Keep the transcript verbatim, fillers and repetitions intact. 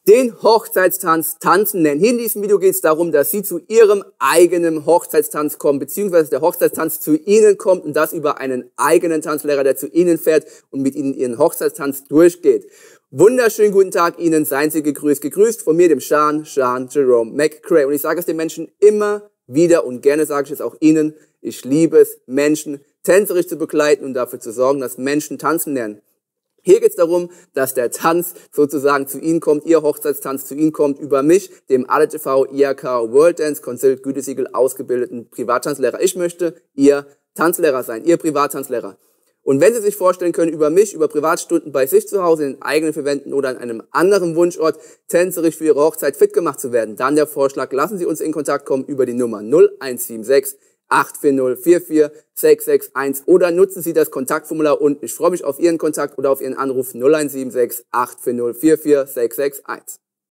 den Hochzeitstanz tanzen lernen. Hier in diesem Video geht es darum, dass Sie zu Ihrem eigenen Hochzeitstanz kommen, beziehungsweise der Hochzeitstanz zu Ihnen kommt und das über einen eigenen Tanzlehrer, der zu Ihnen fährt und mit Ihnen Ihren Hochzeitstanz durchgeht. Wunderschönen guten Tag Ihnen, seien Sie gegrüßt. Gegrüßt von mir, dem Sean, Sean Jerome McCray. Und ich sage es den Menschen immer wieder und gerne sage ich es auch Ihnen, ich liebe es, Menschen tänzerisch zu begleiten und dafür zu sorgen, dass Menschen tanzen lernen. Hier geht es darum, dass der Tanz sozusagen zu Ihnen kommt, Ihr Hochzeitstanz zu Ihnen kommt, über mich, dem A D T V I H K World Dance Consult Gütesiegel ausgebildeten Privattanzlehrer. Ich möchte Ihr Tanzlehrer sein, Ihr Privattanzlehrer. Und wenn Sie sich vorstellen können, über mich, über Privatstunden bei sich zu Hause, in den eigenen vier Wänden oder an einem anderen Wunschort, tänzerisch für Ihre Hochzeit fit gemacht zu werden, dann der Vorschlag, lassen Sie uns in Kontakt kommen über die Nummer null eins sieben sechs acht vier null vier vier sechs sechs eins oder nutzen Sie das Kontaktformular unten. Ich freue mich auf Ihren Kontakt oder auf Ihren Anruf null eins sieben sechs acht vier null vier vier sechs sechs eins.